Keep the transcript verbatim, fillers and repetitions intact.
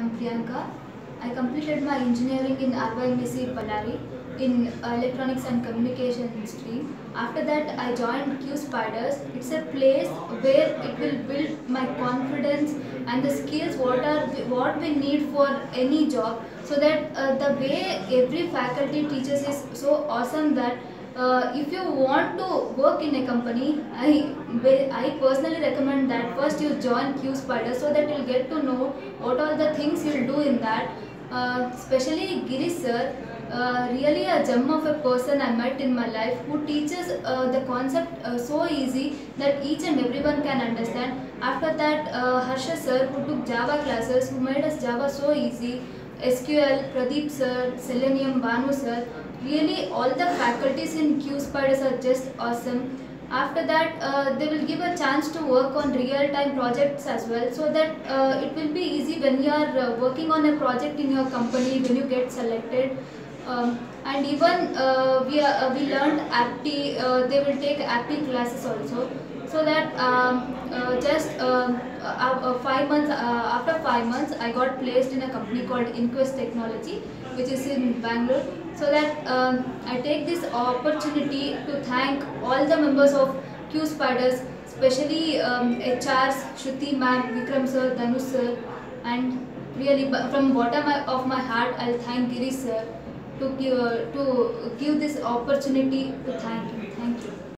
I'm Priyanka. I completed my engineering in R Y M S C Ballari in uh, electronics and communication stream. After that, I joined QSpiders. It's a place where it will build my confidence and the skills what are what we need for any job. So that uh, the way every faculty teaches is so awesome that uh, if you want to work in a company, I I personally recommend that first you join QSpiders so that you'll get to know what are the things you'll do in that. Uh, especially Girish sir, uh, really a gem of a person I met in my life who teaches uh, the concept uh, so easy that each and everyone can understand. After that, uh, Harsha sir who took Java classes who made us Java so easy. S Q L, Pradeep sir, Selenium, Banu sir, really all the faculties in QSpiders are just awesome. After that, uh, they will give a chance to work on real-time projects as well, so that uh, it will be easy when you are uh, working on a project in your company when you get selected. Um, and even uh, we, are, uh, we learned apti, uh, they will take apti classes also, so that um, uh, just um, uh, uh, five months uh, after five months I got placed in a company called Inquest Technology, which is in Bangalore. So that um, I take this opportunity to thank all the members of QSpiders, especially um, H Rs, Shruti ma'am, Vikram sir, Dhanush sir, and really from bottom of my heart I'll thank Girish sir to give, uh, to give this opportunity to thank him.